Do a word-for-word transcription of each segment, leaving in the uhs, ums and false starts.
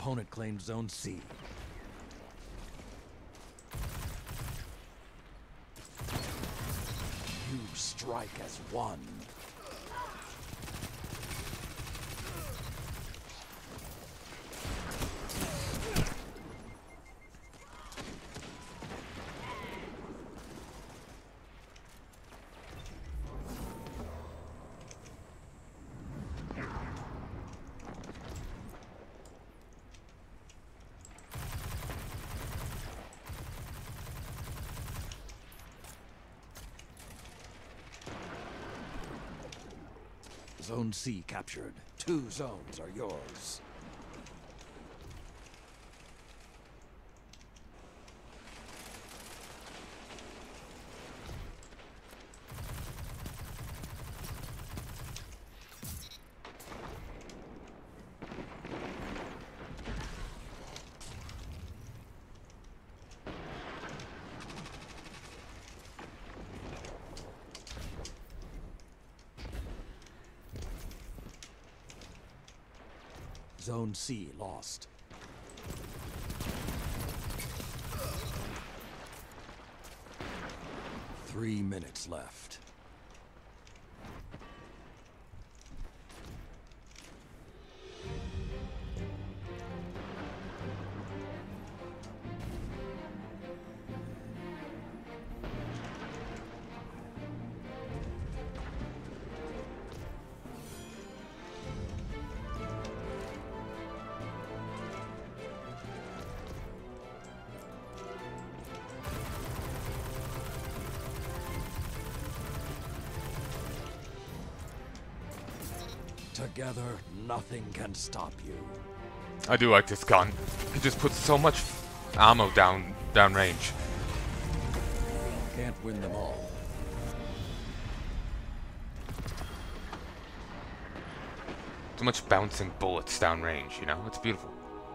Opponent claimed Zone C. You strike as one. Zone C captured. Two zones are yours. Zone C lost. Three minutes left. Together, nothing can stop you. I do like this gun. It just puts so much ammo down down range. Can't win them all. So much bouncing bullets down range, you know? It's beautiful.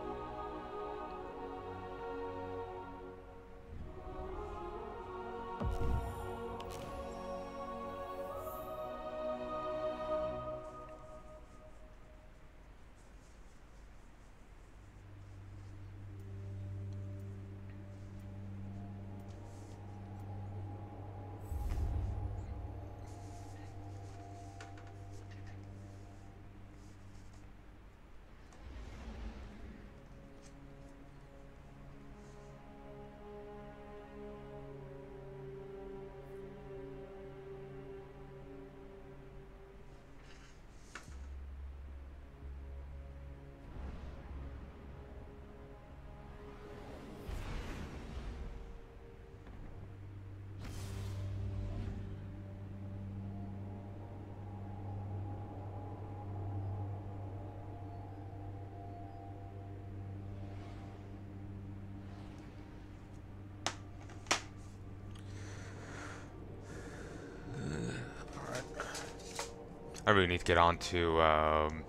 I really need to get on to um,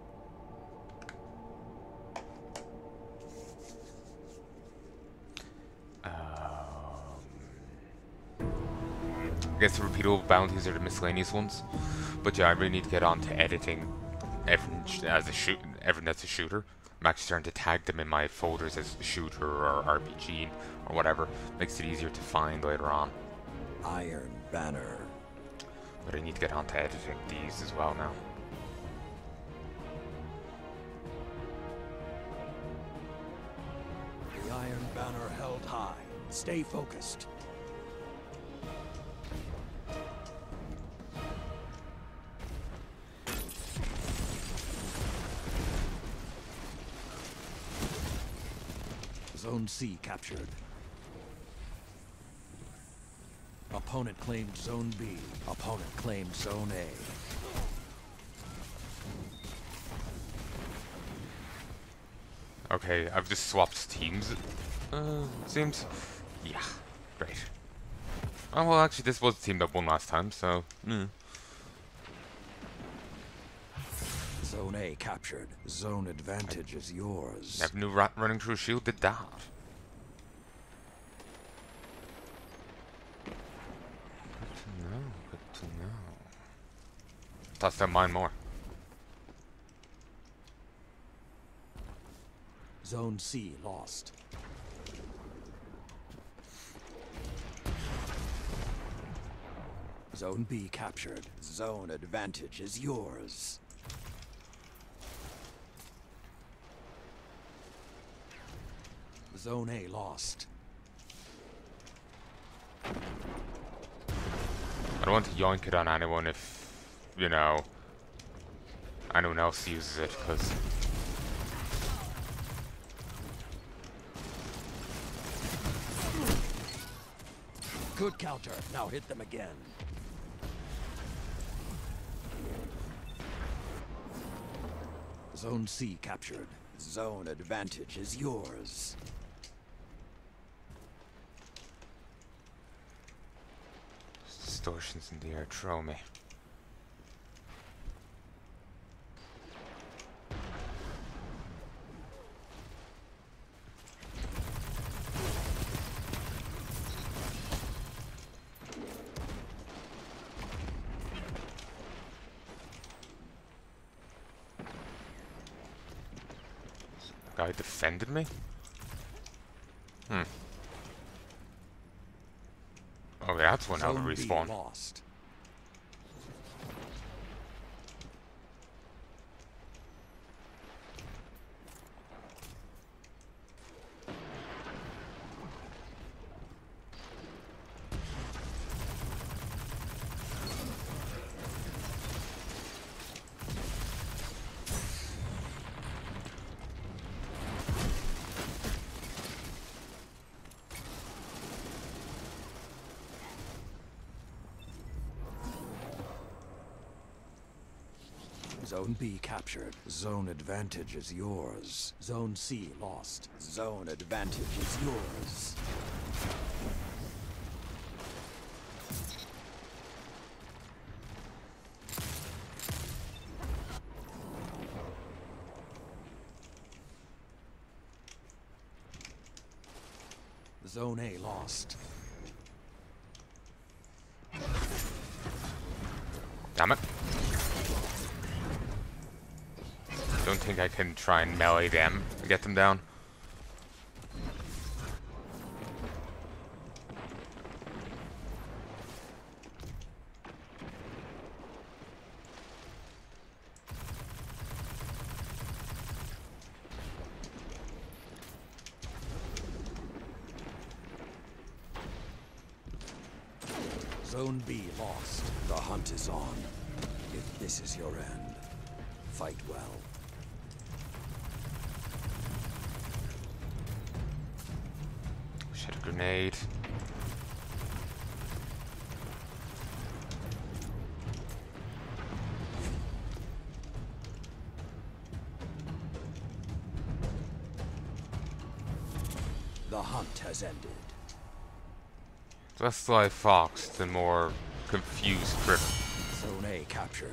um, I guess the repeatable bounties are the miscellaneous ones, but yeah, I really need to get on to editing everything as a shoot, everything that's a shooter. I'm actually starting to tag them in my folders as shooter or R P G or whatever. Makes it easier to find later on. Iron Banner. But I need to get on to editing these as well now. The Iron Banner held high. Stay focused. Zone C captured. Opponent claimed Zone B. Opponent claimed Zone A. Okay, I've just swapped teams, uh, seems. Yeah, great. Oh, well, actually, this was the team that won last time, so, mm. Zone A captured. Zone advantage is yours. Never knew ra running through a shield did that. Good to know, good to know. Toss down mine more. Zone C lost. Zone B captured. Zone advantage is yours. Zone A lost. I don't want to yoink it on anyone if, you know, anyone else uses it, because... Good counter. Now hit them again. Zone C captured. Zone advantage is yours. Distortions in the air, throw me. Guy defended me? Hmm. Okay, that's one out of respawn. Lost. Zone B captured. Zone advantage is yours. Zone C lost. Zone advantage is yours. Zone A lost. Damn it. Don't think I can try and melee them and get them down. Zone B lost. The hunt is on. If this is your end, fight well. Shit, a grenade. The hunt has ended. The less live fox, the more confused critter. Zone A captured.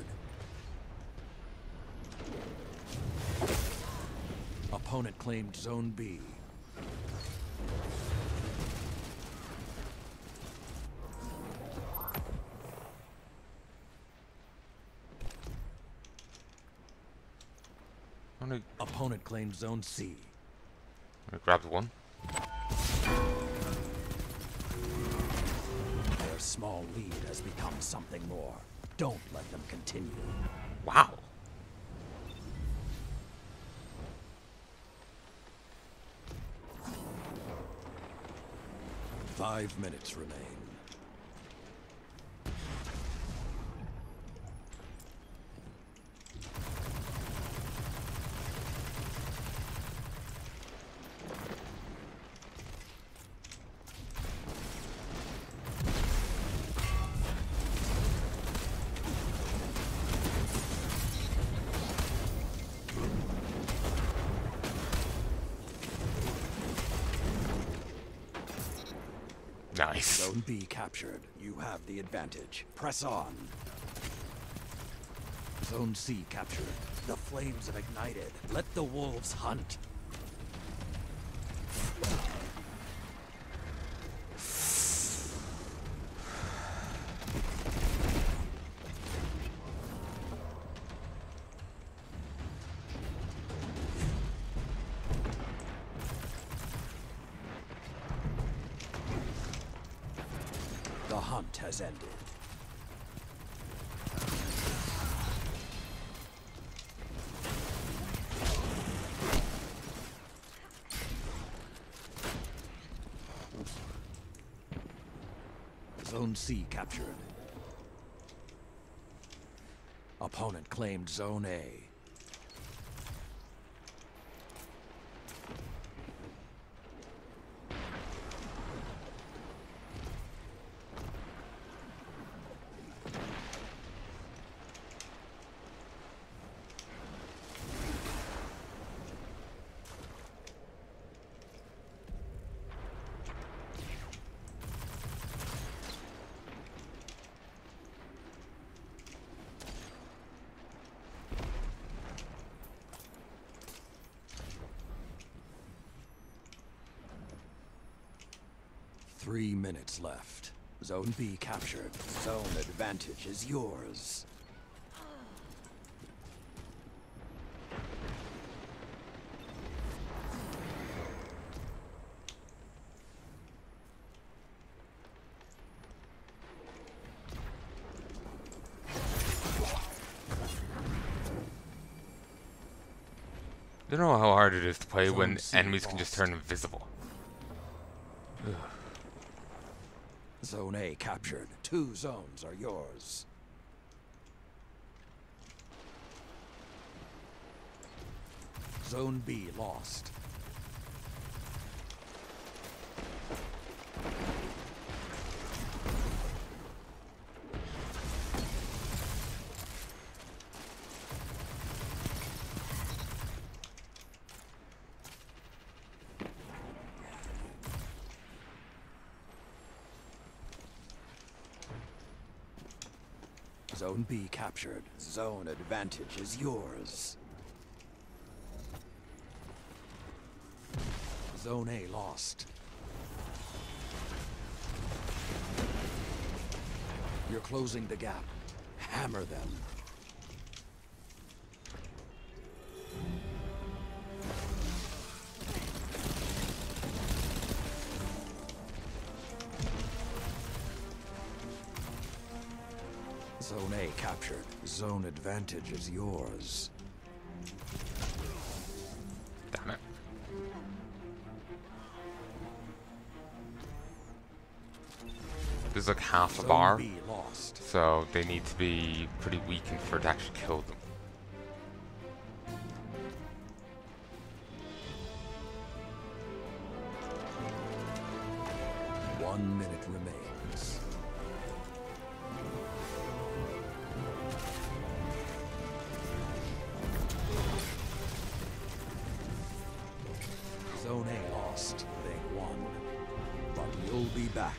Opponent claimed Zone B. I'm gonna, Opponent claimed Zone C. I'm gonna grab the one. Their small lead has become something more. Don't let them continue. Wow. Five minutes remain. Nice. Zone B captured. You have the advantage. Press on. Zone C captured. The flames have ignited. Let the wolves hunt. hunt has ended. Zone C captured. Opponent claimed Zone A. Three minutes left. Zone B captured. Zone advantage is yours. I don't know how hard it is to play Zone when C enemies can just lost. turn invisible. Ugh. Zone A captured. Two zones are yours. Zone B lost. Zone B captured. Zone advantage is yours. Zone A lost. You're closing the gap. Hammer them. Zone A captured. Zone advantage is yours. Damn it. There's like half a Zone bar, B lost. so they need to be pretty weakened for it to actually kill them. One minute remains. Zone A lost. They won. But you'll be back.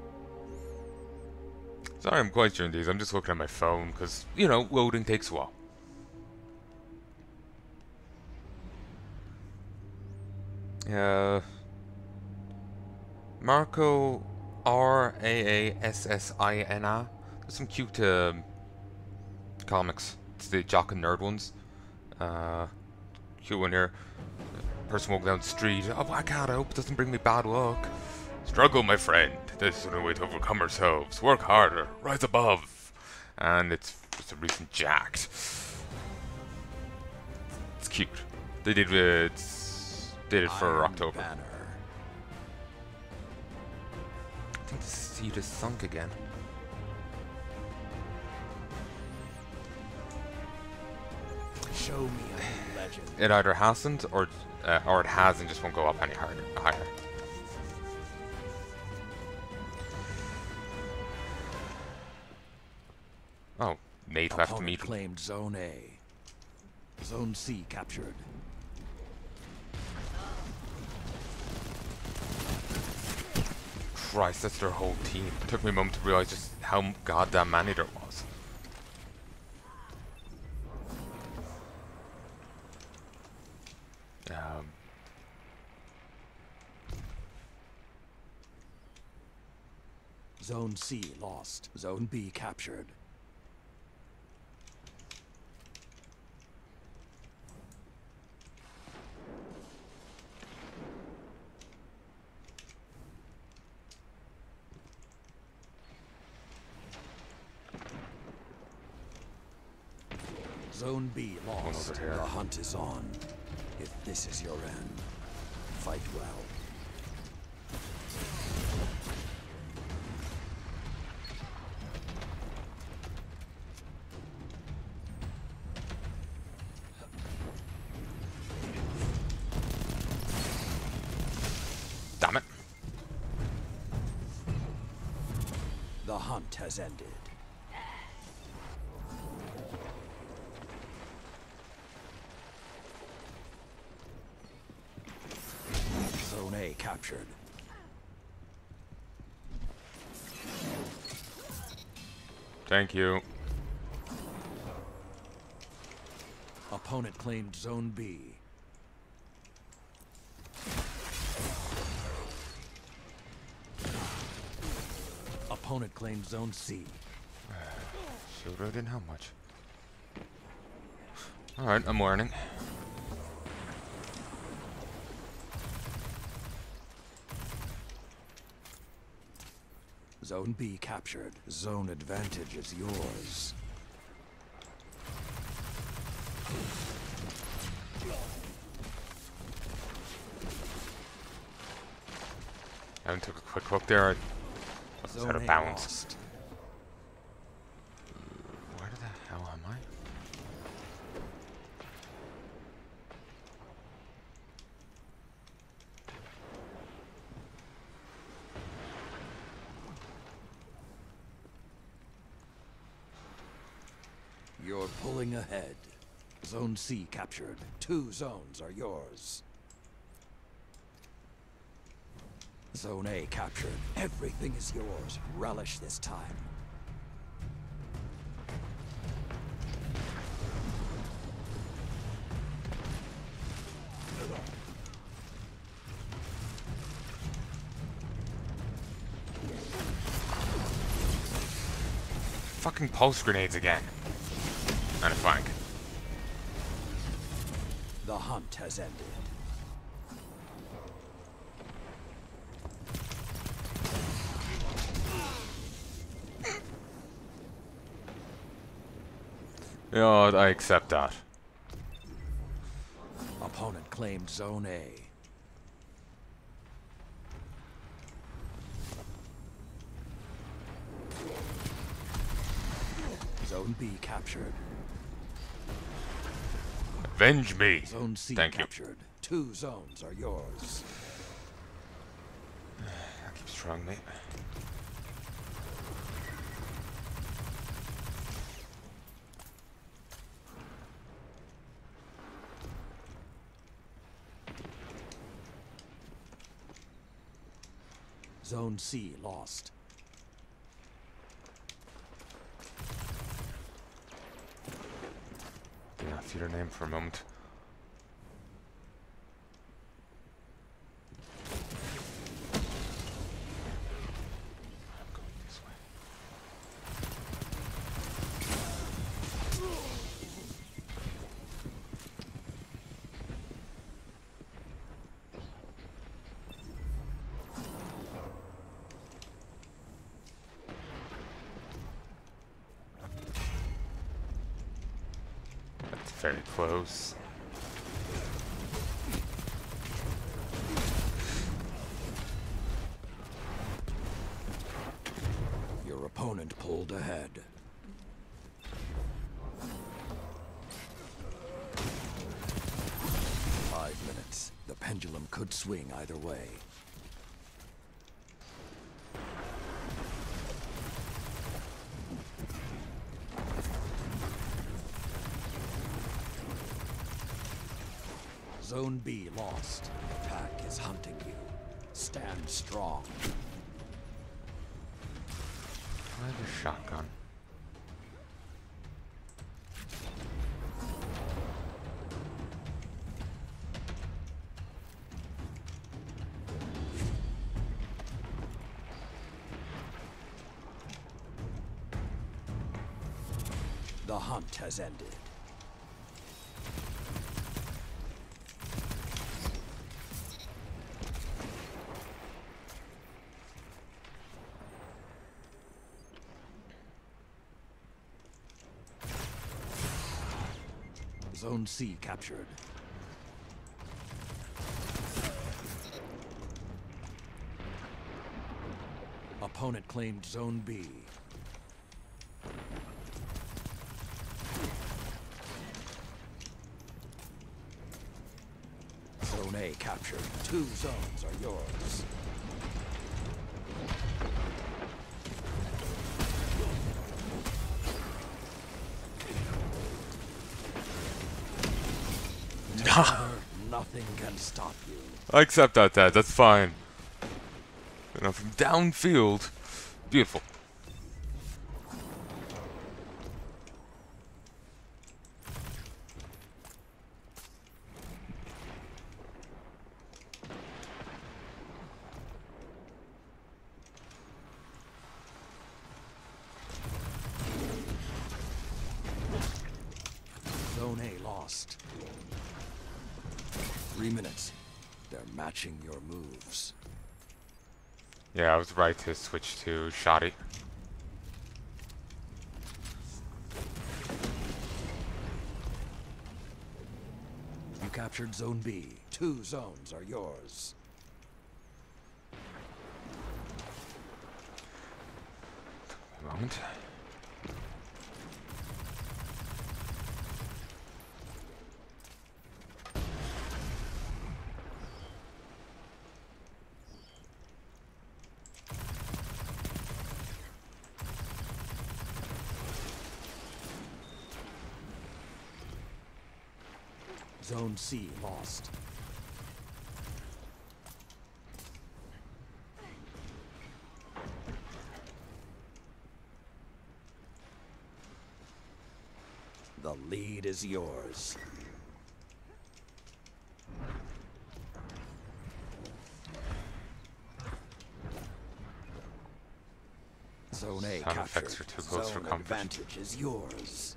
Sorry I'm quiet during these, I'm just looking at my phone, because, you know, loading takes a while. Uh, Marco R A A S S I N A. There's some cute um, comics. It's the jock and nerd ones. Uh, cute one here. Person walking down the street. Oh my god, I hope it doesn't bring me bad luck. Struggle, my friend. This is the way to overcome ourselves. Work harder. Rise above. And it's just a recent jacked. It's cute. They did it. Did it for Iron October. Banner. I think the seed is sunk again. Show me a new legend. It either hasn't or uh, or it has and just won't go up any harder, higher. Oh, Nate left to meet. Claimed Zone A. Zone C captured. Christ, that's their whole team. It took me a moment to realize just how goddamn many there was. Um, Zone C lost. Zone B captured. Zone B lost. over here. The hunt is on. If this is your end, fight well. damn it. The hunt has ended. Zone A captured. Thank you. Opponent claimed Zone B. Opponent claimed Zone C. Sure, I didn't have much. Alright, I'm learning. Zone B captured. Zone advantage is yours. I haven't took a quick look there. I was Zone out of A bounds. lost. Where the hell am I? You're pulling ahead. Zone C captured. Two zones are yours. Zone A captured. Everything is yours. Relish this time. Fucking pulse grenades again. And a flank. The hunt has ended. Yeah, I accept that. Opponent claimed Zone A. Zone B captured. Avenge me. Zone C Thank you. captured. Two zones are yours. Keep strong, mate. Zone C lost. Yeah, feed her name for a moment. very close. Your opponent pulled ahead. Five minutes. The pendulum could swing either way. Zone B lost. Attack is hunting you. Stand strong. I have a shotgun. The hunt has ended. Zone C captured. Opponent claimed Zone B. Zone A captured. Two zones are yours. Together, nothing can stop you. I accept that, Dad. That's fine. You know, from downfield, beautiful. Zone A lost. Three minutes. They're matching your moves. Yeah, I was right to switch to Shoddy. You captured Zone B. Two zones are yours. A moment. Zone C lost. The lead is yours. Zone A Sound effects captured. are too close for Zone comfort. advantage is yours.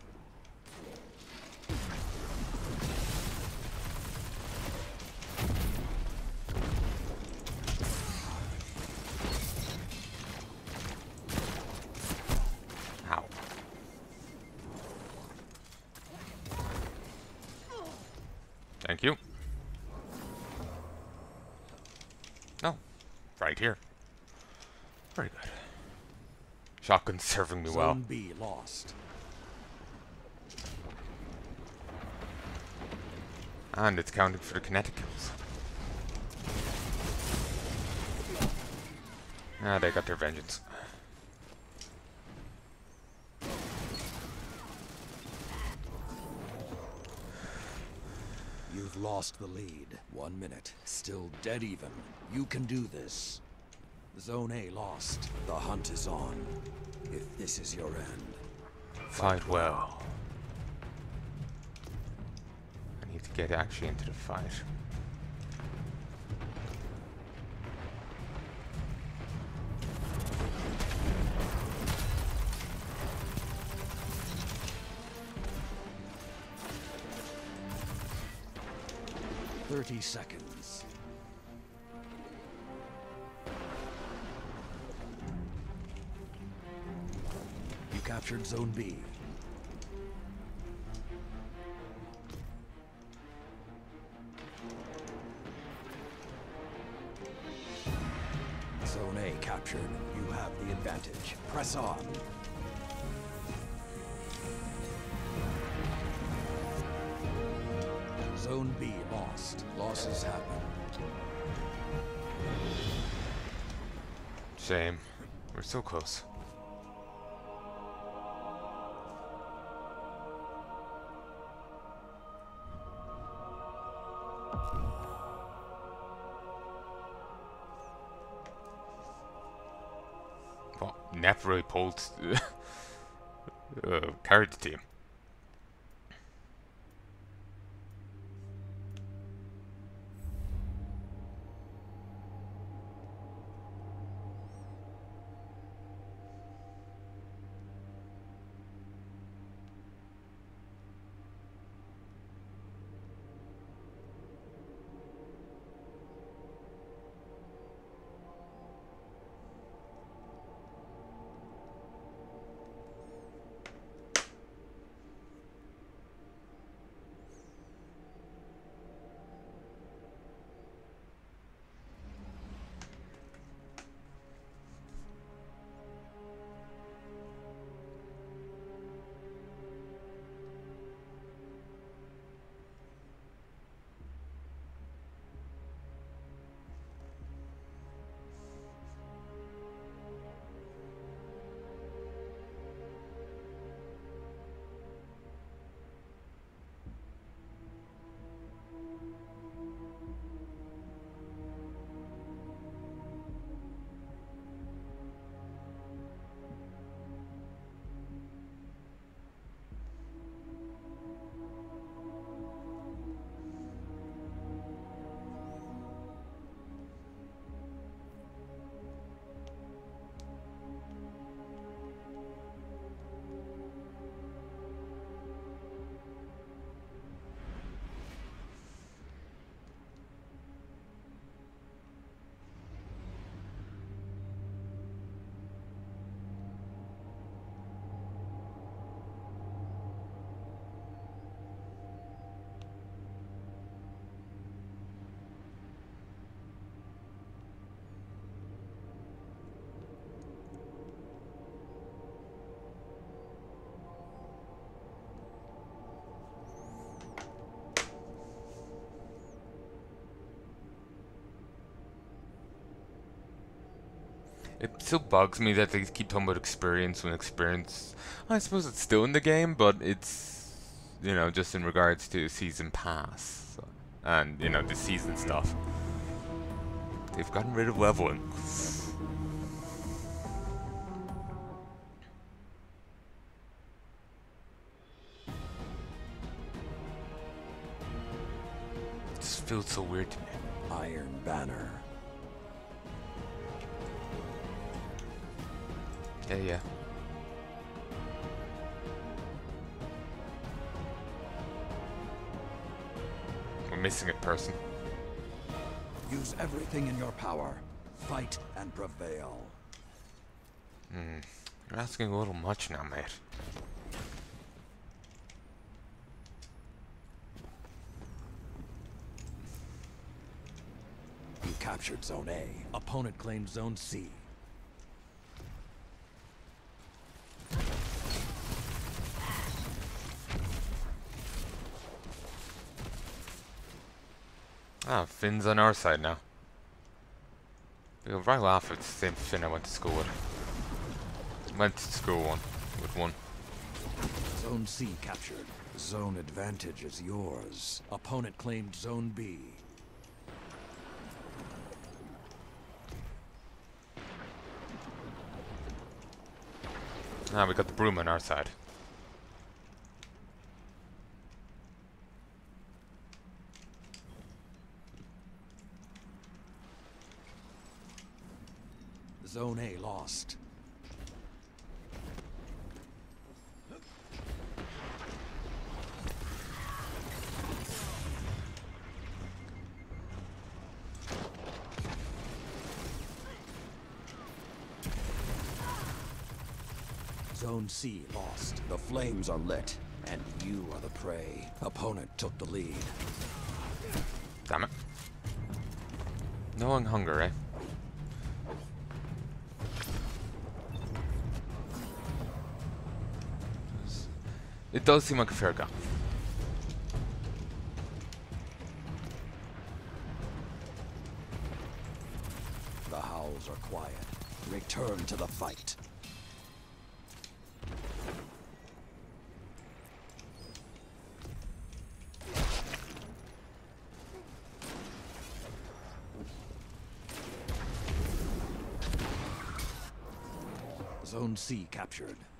Ow. Thank you. No. Right here. Very good. Shotgun's serving me Zone well. B lost. And it's counting for the kinetic kills. Ah, they got their vengeance. You've lost the lead. One minute. Still dead even. You can do this. Zone A lost. The hunt is on. If this is your end. Fight well. I need to get actually into the fight. Thirty seconds. You captured Zone B. captured. You have the advantage. Press on. Zone B lost. Losses happen. Shame. We're so close. Well, Nep really pulled uh, carried the team. It still bugs me that they keep talking about experience when experience, I suppose it's still in the game, but it's, you know, just in regards to season pass and, you know, the season stuff. They've gotten rid of leveling. It just feels so weird to me. Iron Banner. Yeah, yeah. We're missing a person. Use everything in your power. Fight and prevail. Hmm. You're asking a little much now, mate. You captured Zone A. Opponent claimed Zone C. Ah, Finn's on our side now. You'll right laugh at the same Finn I went to school with. Went to school one with one. Zone C captured. Zone advantage is yours. Opponent claimed Zone B. Ah, we got the broom on our side. Zone A lost. Zone C lost. The flames are lit, and you are the prey. Opponent took the lead. Damn it. Knowing hunger, eh? It does seem like a fair gap. The howls are quiet. Return to the fight. Zone C captured.